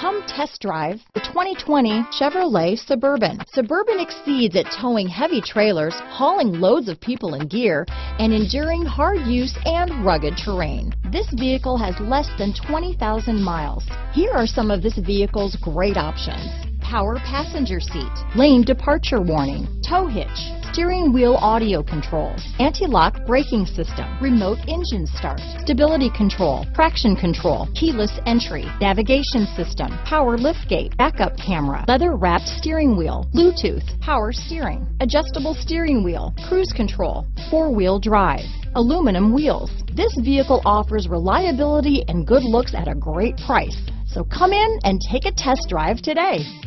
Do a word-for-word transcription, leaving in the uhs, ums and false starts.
Come test drive the twenty twenty Chevrolet Suburban. Suburban exceeds at towing heavy trailers, hauling loads of people and gear, and enduring hard use and rugged terrain. This vehicle has less than twenty thousand miles. Here are some of this vehicle's great options: power passenger seat, lane departure warning, tow hitch, steering wheel audio controls, anti-lock braking system, remote engine start, stability control, traction control, keyless entry, navigation system, power liftgate, backup camera, leather wrapped steering wheel, Bluetooth, power steering, adjustable steering wheel, cruise control, four-wheel drive, aluminum wheels. This vehicle offers reliability and good looks at a great price. So come in and take a test drive today.